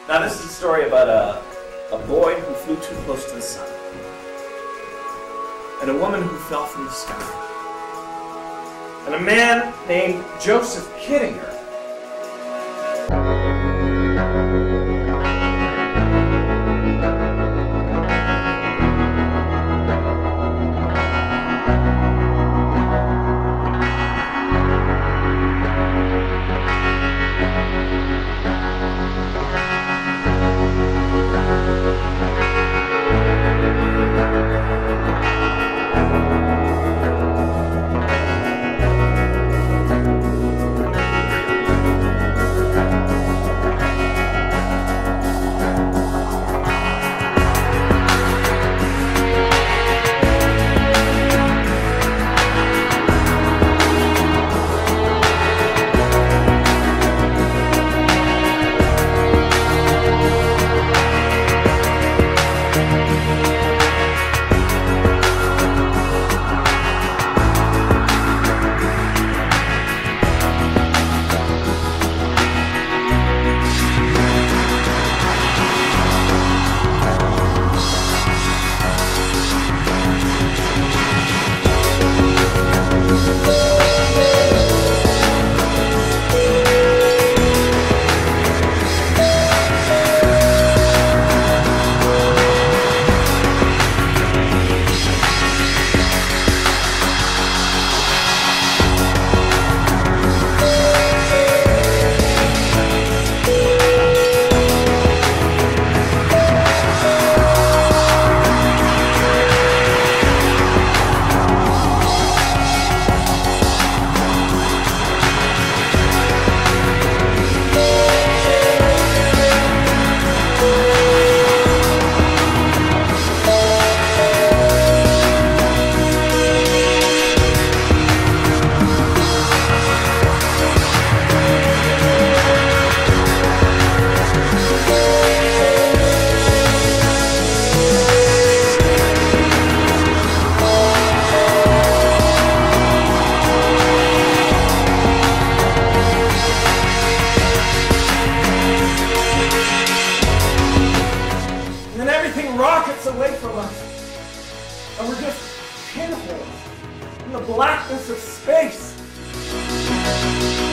Now this is a story about a boy who flew too close to the sun, and a woman who fell from the sky, and a man named Joseph Kittinger. Rockets away from us, and we're just pinholes in the blackness of space.